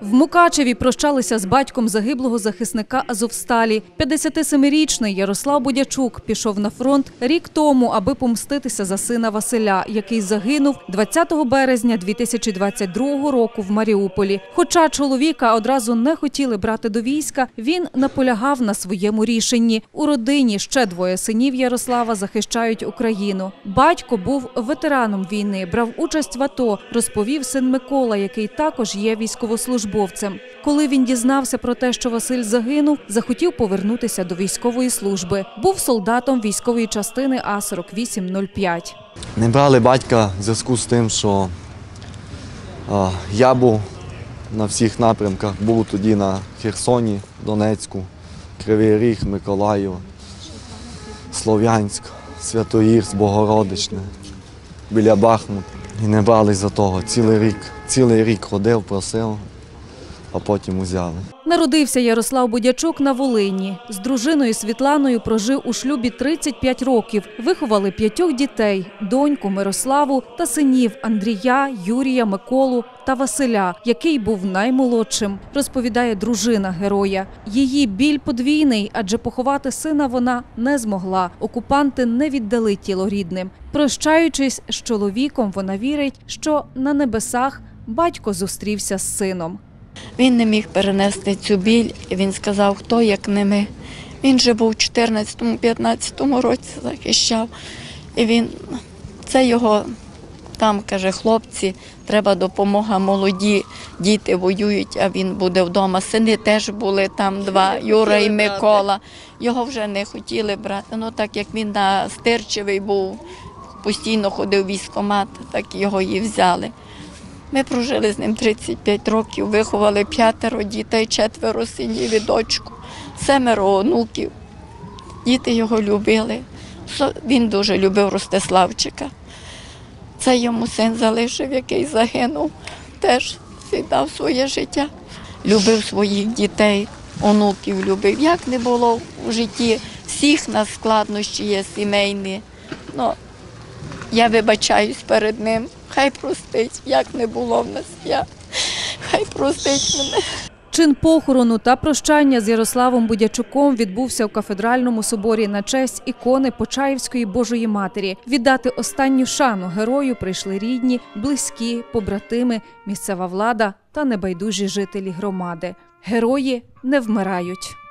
В Мукачеві прощалися з батьком загиблого захисника Азовсталі. 57-річний Ярослав Будячук пішов на фронт рік тому, аби помститися за сина Василя, який загинув 20 березня 2022 року в Маріуполі. Хоча чоловіка одразу не хотіли брати до війська, він наполягав на своєму рішенні. У родині ще двоє синів Ярослава захищають Україну. Батько був ветераном війни, брав участь в АТО, розповів син Микола, який також є військовослужбовцем. Коли він дізнався про те, що Василь загинув, захотів повернутися до військової служби. Був солдатом військової частини А4805. Не брали батька в зв'язку з тим, що я був на всіх напрямках. Був тоді на Херсоні, Донецьку, Кривий Ріг, Миколаїв, Слов'янськ, Святогірськ, Богородичне, біля Бахмута. І не брали за того. Цілий рік ходив, просив, а потім узяли. Народився Ярослав Будячук на Волині. З дружиною Світланою прожив у шлюбі 35 років. Виховали 5 дітей – доньку Мирославу та синів Андрія, Юрія, Миколу та Василя, який був наймолодшим, розповідає дружина героя. Її біль подвійний, адже поховати сина вона не змогла. Окупанти не віддали тіло рідним. Прощаючись з чоловіком, вона вірить, що на небесах батько зустрівся з сином. Він не міг перенести цю біль, і він сказав, хто як не ми. Він же був у 14-15 році захищав. І це його, там, каже, хлопці, треба допомога, молоді діти воюють, а він буде вдома. Сини теж були там 2, Юра і Микола. Його вже не хотіли брати. Ну, так як він на Стирчевий був, постійно ходив в військкомат, так його і взяли. Ми прожили з ним 35 років, виховали 5 дітей, 4 синів і дочку, 7 онуків. Діти його любили. Він дуже любив Ростиславчика. Це йому син залишив, який загинув, теж віддав своє життя. Любив своїх дітей, онуків любив. Як не було в житті, всіх нас складнощі є сімейні. Я вибачаюсь перед ним, хай простить, як не було в нас, хай простить мене. Чин похорону та прощання з Ярославом Будячуком відбувся у кафедральному соборі на честь ікони Почаївської Божої Матері. Віддати останню шану герою прийшли рідні, близькі, побратими, місцева влада та небайдужі жителі громади. Герої не вмирають.